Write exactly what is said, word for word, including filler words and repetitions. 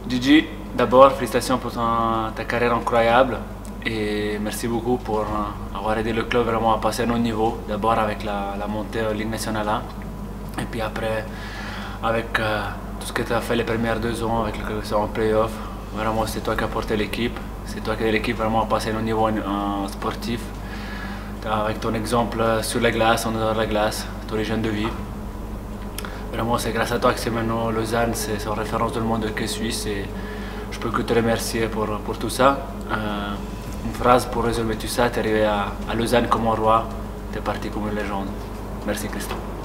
Gigi, d'abord, félicitations pour ton- ta carrière incroyable et merci beaucoup pour euh, avoir aidé le club vraiment à passer à un autre niveau. D'abord avec la, la montée en Ligue nationale un et puis après avec euh, tout ce que tu as fait les premières deux ans avec le club en playoff. Vraiment, c'est toi qui as porté l'équipe. C'est toi qui as aidé l'équipe vraiment à passer à un autre niveau en, en sportif. Avec ton exemple sur la glace, en dehors de la glace, tous les jeunes de vie. Vraiment, c'est grâce à toi que c'est maintenant Lausanne, c'est en référence dans le monde qui est suisse et je peux que te remercier pour, pour tout ça. Euh, une phrase pour résumer tout ça, tu es arrivé à, à Lausanne comme un roi, tu es parti comme une légende. Merci Christophe.